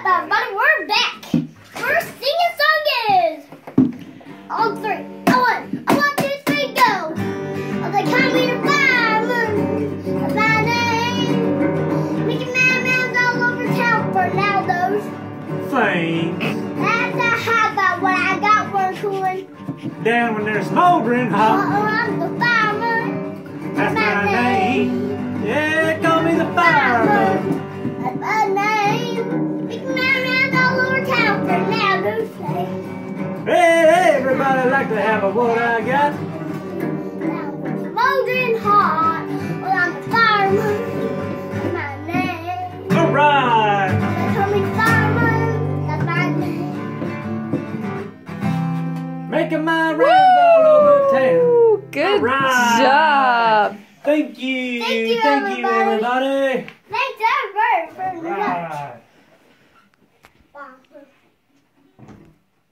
Everybody, we're back. We're singing songs. On three. I want 2, 3, go. I was like, call me the fireman. That's my name. Making rounds all over town for now, those. Thanks. That's a high about what I got for cooling. Down when they're smoldering hot. I'm the fireman. That's my name. Yeah, call me the fireman. That's my name. Making rounds all over town for now, those. Hey, everybody like to have a what I got. Smoldering hot. Well, I'm the fireman. That's my name. All right. They call me fireman. That's my name. Making my rounds all over town. Good All right. job. Thank you. Thank you, everybody.